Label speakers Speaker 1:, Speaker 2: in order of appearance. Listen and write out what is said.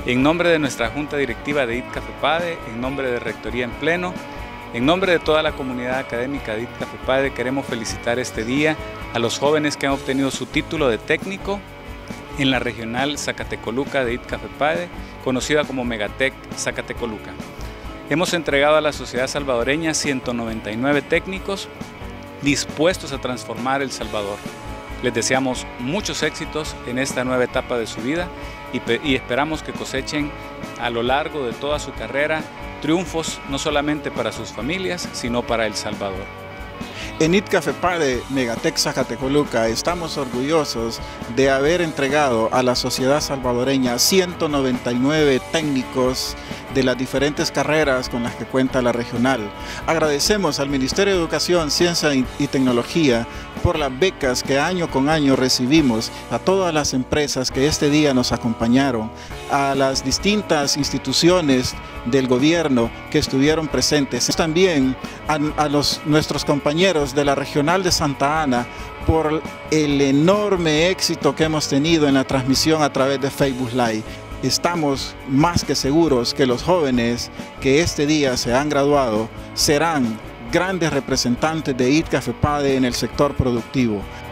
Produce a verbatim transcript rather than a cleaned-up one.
Speaker 1: En nombre de nuestra Junta Directiva de I T Cafepade, en nombre de Rectoría en Pleno, en nombre de toda la comunidad académica de I T Cafepade, queremos felicitar este día a los jóvenes que han obtenido su título de técnico en la regional Zacatecoluca de I T Cafepade, conocida como Megatec Zacatecoluca. Hemos entregado a la sociedad salvadoreña ciento noventa y nueve técnicos dispuestos a transformar El Salvador. Les deseamos muchos éxitos en esta nueva etapa de su vida y, y esperamos que cosechen a lo largo de toda su carrera triunfos no solamente para sus familias, sino para El Salvador.
Speaker 2: En I T Cafepade Megatec Zacatecoluca estamos orgullosos de haber entregado a la sociedad salvadoreña ciento noventa y nueve técnicos de las diferentes carreras con las que cuenta la regional. Agradecemos al Ministerio de Educación, Ciencia y Tecnología por las becas que año con año recibimos, a todas las empresas que este día nos acompañaron, a las distintas instituciones del gobierno que estuvieron presentes, también a, a los, nuestros compañeros de la Regional de Santa Ana por el enorme éxito que hemos tenido en la transmisión a través de Facebook Live. Estamos más que seguros que los jóvenes que este día se han graduado serán grandes representantes de I T Cafepade en el sector productivo.